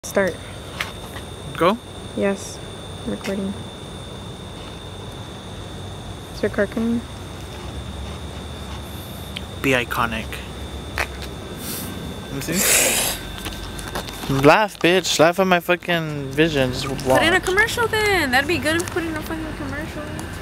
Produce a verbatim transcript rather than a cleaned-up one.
Start. Go? Yes. I'm recording. Is your car coming? Be iconic. Let me see. Laugh, bitch. Laugh at my fucking vision. Just Put in a commercial then. That'd be good if put in a fucking commercial.